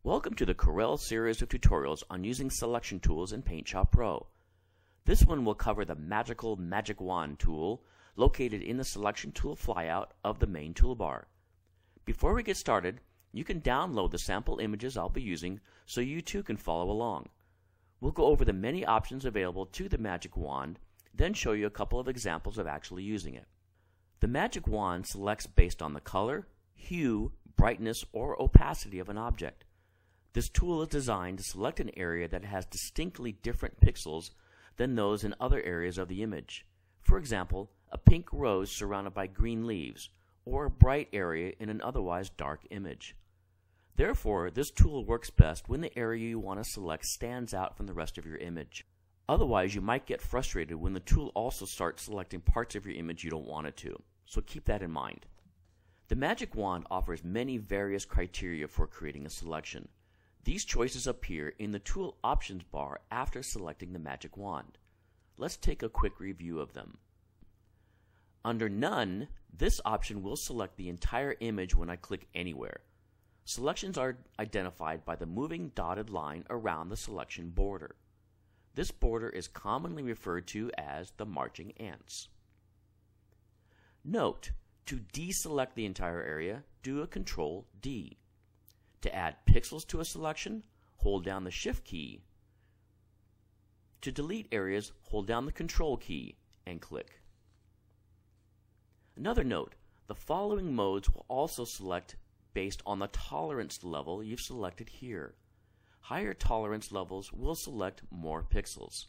Welcome to the Corel series of tutorials on using selection tools in PaintShop Pro. This one will cover the magical Magic Wand tool located in the selection tool flyout of the main toolbar. Before we get started, you can download the sample images I'll be using so you too can follow along. We'll go over the many options available to the Magic Wand, then show you a couple of examples of actually using it. The Magic Wand selects based on the color, hue, brightness, or opacity of an object. This tool is designed to select an area that has distinctly different pixels than those in other areas of the image. For example, a pink rose surrounded by green leaves, or a bright area in an otherwise dark image. Therefore, this tool works best when the area you want to select stands out from the rest of your image. Otherwise, you might get frustrated when the tool also starts selecting parts of your image you don't want it to, so keep that in mind. The Magic Wand offers many various criteria for creating a selection. These choices appear in the Tool Options bar after selecting the Magic Wand. Let's take a quick review of them. Under None, this option will select the entire image when I click anywhere. Selections are identified by the moving dotted line around the selection border. This border is commonly referred to as the marching ants. Note, to deselect the entire area, do a Control D. To add pixels to a selection, hold down the Shift key. To delete areas, hold down the Control key and click. Another note, the following modes will also select based on the tolerance level you've selected here. Higher tolerance levels will select more pixels.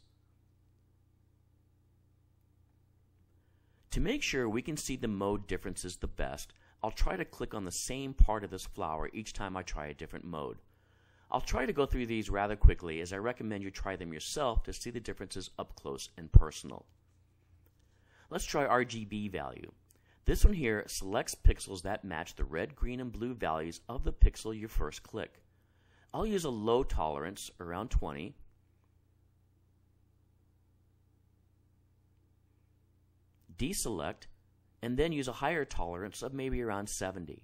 To make sure we can see the mode differences the best, I'll try to click on the same part of this flower each time I try a different mode. I'll try to go through these rather quickly as I recommend you try them yourself to see the differences up close and personal. Let's try RGB value. This one here selects pixels that match the red, green, and blue values of the pixel you first click. I'll use a low tolerance, around 20. Deselect, and then use a higher tolerance of maybe around 70.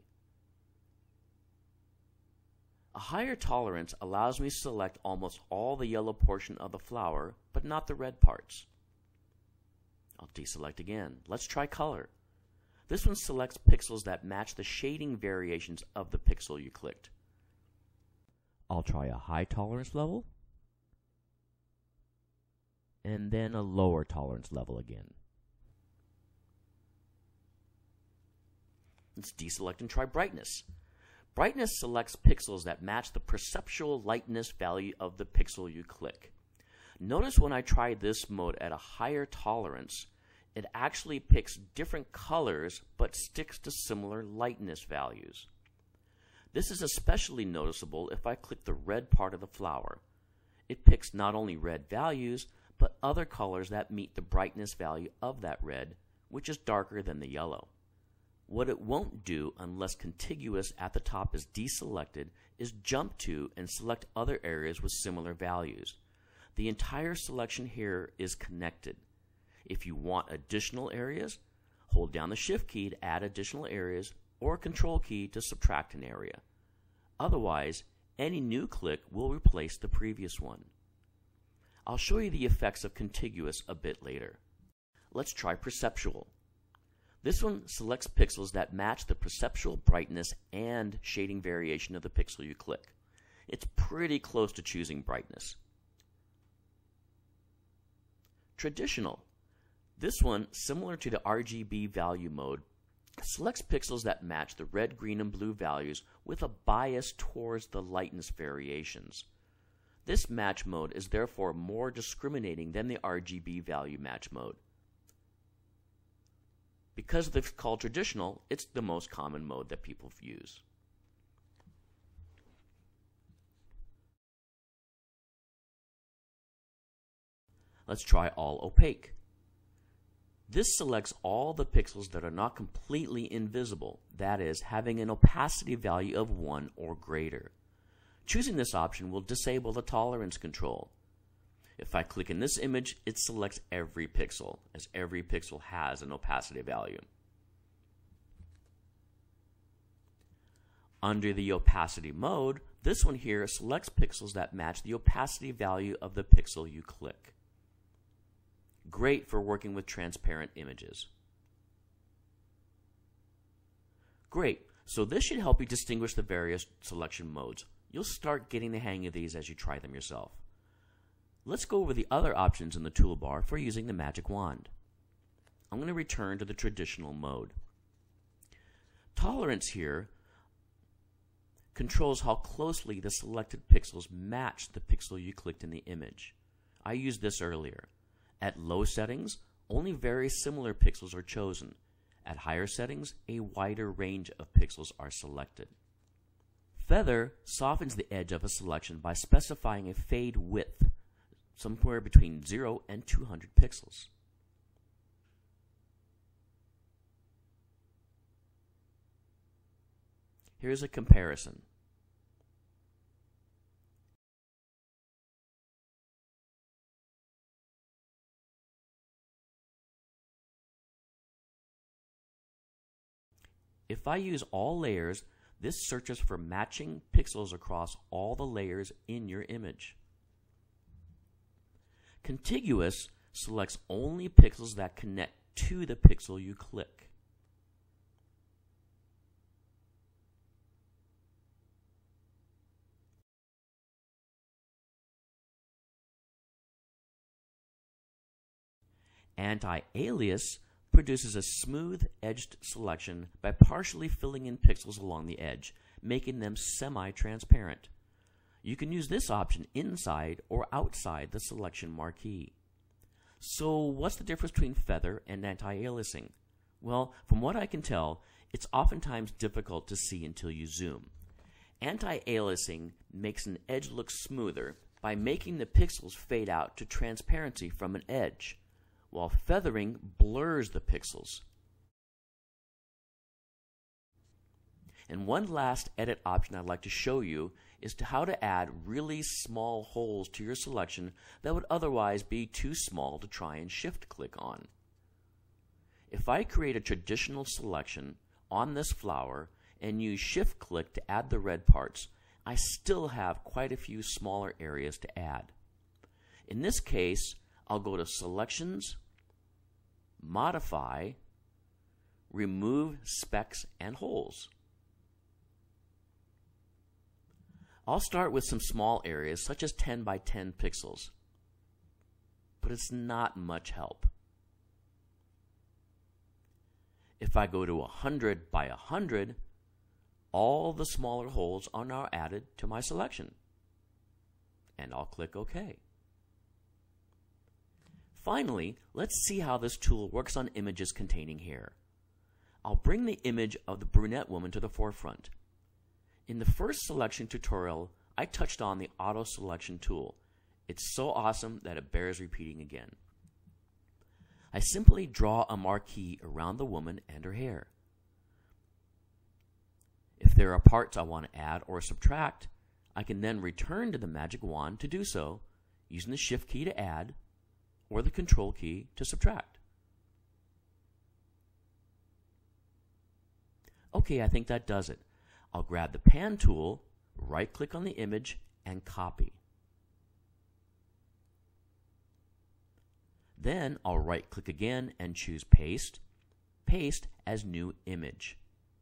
A higher tolerance allows me to select almost all the yellow portion of the flower, but not the red parts. I'll deselect again. Let's try color. This one selects pixels that match the shading variations of the pixel you clicked. I'll try a high tolerance level, and then a lower tolerance level again. Let's deselect and try brightness. Brightness selects pixels that match the perceptual lightness value of the pixel you click. Notice when I try this mode at a higher tolerance, it actually picks different colors but sticks to similar lightness values. This is especially noticeable if I click the red part of the flower. It picks not only red values, but other colors that meet the brightness value of that red, which is darker than the yellow. What it won't do unless contiguous at the top is deselected is jump to and select other areas with similar values. The entire selection here is connected. If you want additional areas, hold down the Shift key to add additional areas or Control key to subtract an area. Otherwise, any new click will replace the previous one. I'll show you the effects of contiguous a bit later. Let's try perceptual. This one selects pixels that match the perceptual brightness and shading variation of the pixel you click. It's pretty close to choosing brightness. Traditional. This one, similar to the RGB value mode, selects pixels that match the red, green, and blue values with a bias towards the lightness variations. This match mode is therefore more discriminating than the RGB value match mode. Because it's called traditional, it's the most common mode that people use. Let's try all opaque. This selects all the pixels that are not completely invisible, that is, having an opacity value of 1 or greater. Choosing this option will disable the tolerance control. If I click in this image, it selects every pixel, as every pixel has an opacity value. Under the opacity mode, this one here selects pixels that match the opacity value of the pixel you click. Great for working with transparent images. Great, so this should help you distinguish the various selection modes. You'll start getting the hang of these as you try them yourself. Let's go over the other options in the toolbar for using the magic wand. I'm going to return to the traditional mode. Tolerance here controls how closely the selected pixels match the pixel you clicked in the image. I used this earlier. At low settings, only very similar pixels are chosen. At higher settings, a wider range of pixels are selected. Feather softens the edge of a selection by specifying a fade width, somewhere between 0 and 200 pixels. Here's a comparison. If I use all layers, this searches for matching pixels across all the layers in your image. Contiguous selects only pixels that connect to the pixel you click. Anti-alias produces a smooth-edged selection by partially filling in pixels along the edge, making them semi-transparent. You can use this option inside or outside the selection marquee. So what's the difference between feather and anti-aliasing? Well, from what I can tell, it's oftentimes difficult to see until you zoom. Anti-aliasing makes an edge look smoother by making the pixels fade out to transparency from an edge, while feathering blurs the pixels. And one last edit option I'd like to show you is how to add really small holes to your selection that would otherwise be too small to try and shift click on. If I create a traditional selection on this flower and use shift click to add the red parts, I still have quite a few smaller areas to add. In this case, I'll go to Selections, Modify, Remove Specks and Holes. I'll start with some small areas such as 10 by 10 pixels, but it's not much help. If I go to 100 by 100, all the smaller holes are now added to my selection, and I'll click OK. Finally, let's see how this tool works on images containing hair. I'll bring the image of the brunette woman to the forefront. In the first selection tutorial, I touched on the auto selection tool. It's so awesome that it bears repeating again. I simply draw a marquee around the woman and her hair. If there are parts I want to add or subtract, I can then return to the magic wand to do so, using the Shift key to add or the Control key to subtract. Okay, I think that does it. I'll grab the Pan tool, right-click on the image, and copy. Then I'll right-click again and choose Paste, Paste as New Image.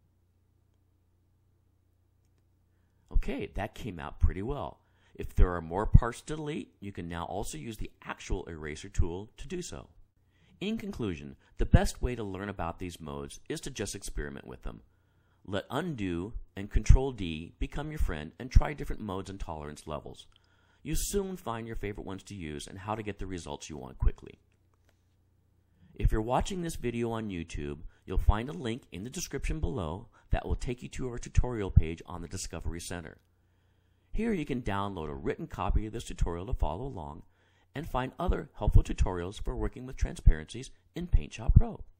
Okay, that came out pretty well. If there are more parts to delete, you can now also use the actual eraser tool to do so. In conclusion, the best way to learn about these modes is to just experiment with them. Let Undo and Control-D become your friend and try different modes and tolerance levels. You'll soon find your favorite ones to use and how to get the results you want quickly. If you're watching this video on YouTube, you'll find a link in the description below that will take you to our tutorial page on the Discovery Center. Here you can download a written copy of this tutorial to follow along and find other helpful tutorials for working with transparencies in PaintShop Pro.